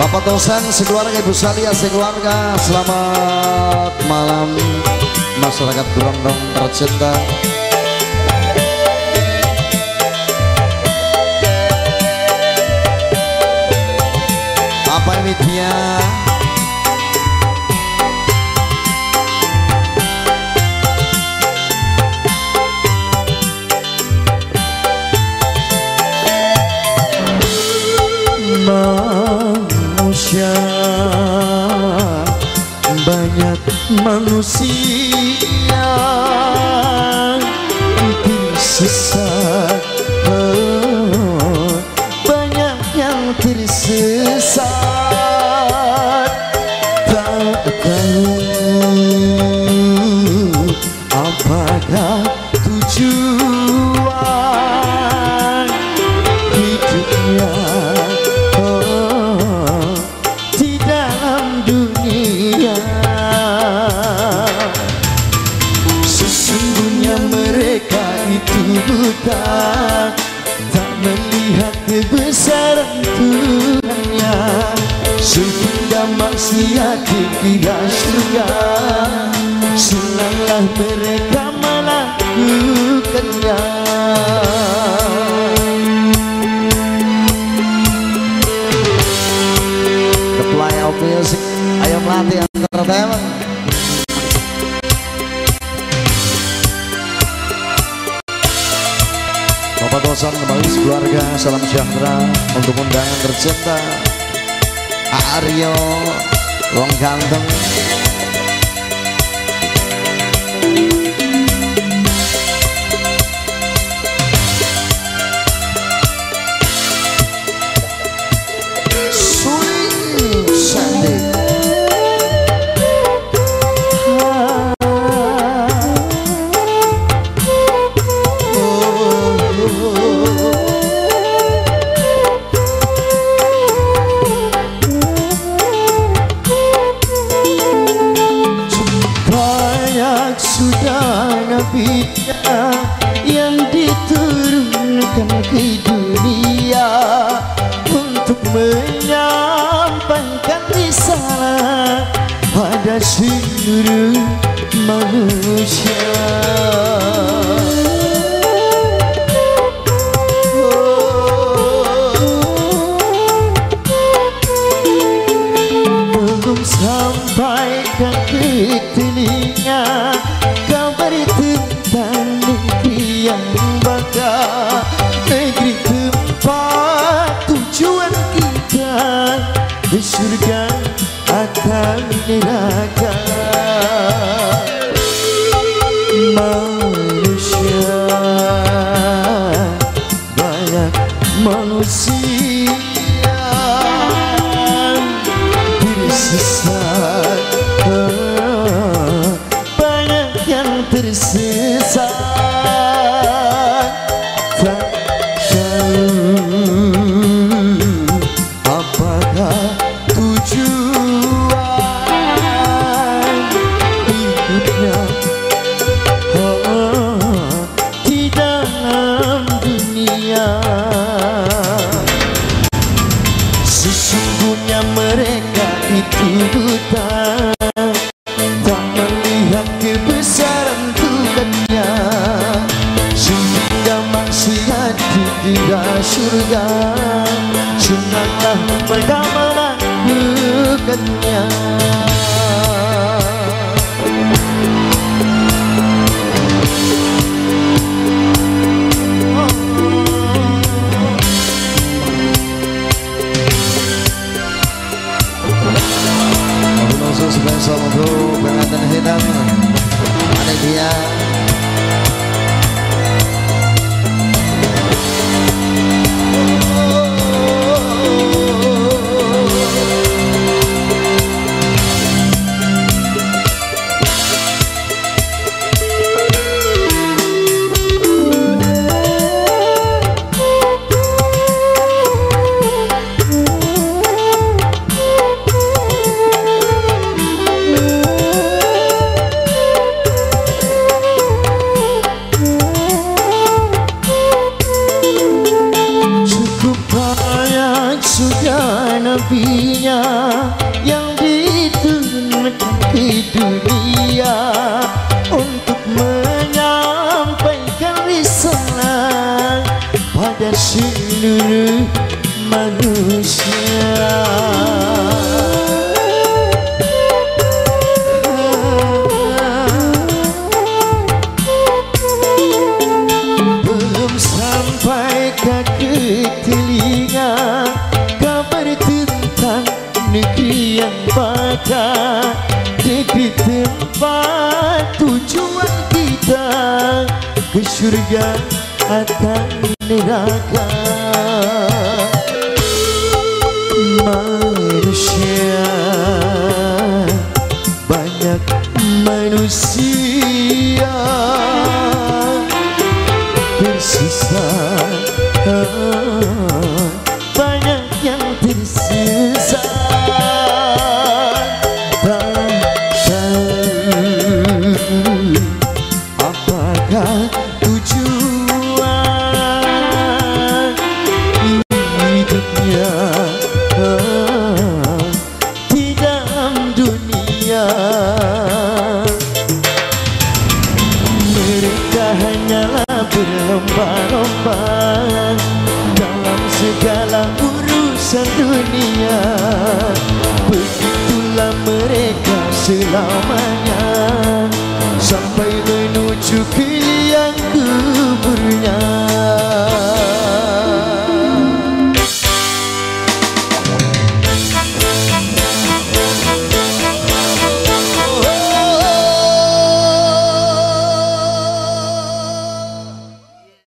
Bapak Tosan, sekeluarga, Ibu Salia, sekeluarga, selamat malam masyarakat Brondong tercinta. Apa ini dia? Manusia, banyak manusia tersesat, banyak yang tersesat, tak tahu apakah tujuan hidupnya di dalam dunia. Sesungguhnya mereka itu buta, tak melihat kebesaran Tuhannya, sehingga maksiat dikira surga. Senanglah mereka melakukannya. Music, ayo melatih entertainment. Bapak Tosan kembali sekeluarga, salam sejahtera untuk undangan tercinta Aryo Wong Ganteng. Yang diturunkan ke dunia untuk menyampaikan risalah pada seluruh manusia. Belum sampai ke telinga kabar tentang negeri yang bakal, negeri tempat tujuan kita, di surga atau neraka. Manusia, banyak manusia tersesat, banyak yang tersesat, tak tahu apakah tujuan hidupnya di dalam dunia. Sesungguhnya mereka itu buta, tak melihat kebesaran Tuhannya, sehingga maksiat dikira surga. Senanglah mereka melakukannya. Spesial untuk pengantin hitam, ada dia. mimpinya yang diturunkan ke dunia untuk menyampaikan risalah pada seluruh manusia. Belum sampai ke telinga kabar tentang negeri yang bakal jadi tempat tujuan kita ke surga atau neraka. Manusia, banyak manusia tersisa, banyak yang tersisa. Tak tahu apakah tujuan hidupnya di dalam dunia. Mereka hanyalah berlomba-lomba dalam segala urusan dunia. Begitulah mereka selamanya sampai menuju ke liang kuburnya.